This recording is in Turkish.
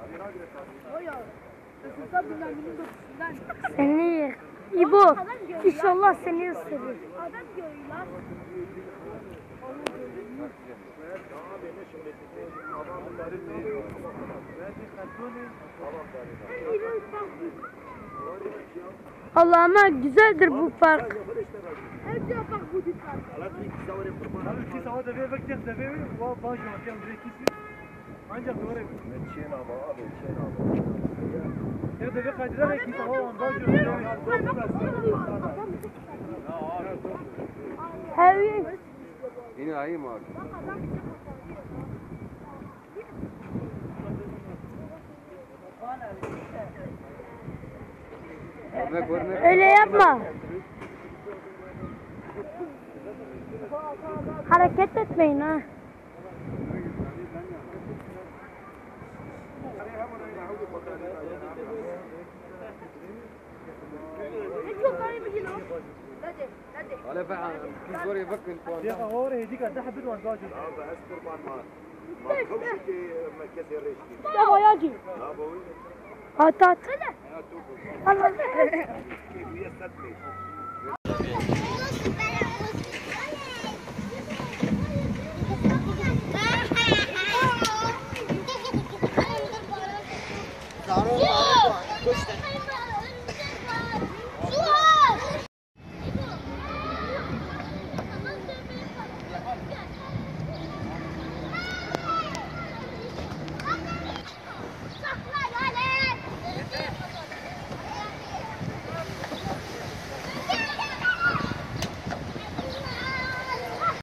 Seni İbo, inşallah seni ısırır. Adam görüyorlar. Allah'ıma güzeldir bu park. Ancak doğru. Çin abi, Çin abi. Ya da kaydırarak ki tamam Evet. Yine ayı mı abi? Öyle yapma. Hareket etmeyin ha. ولا فعلا في سوريا بكن يا اخي هديك ذهب بدون زواج بس قربان ما خوشتي كسر ريشتي Ya boyacı. لا بوي At at. كيف يستدري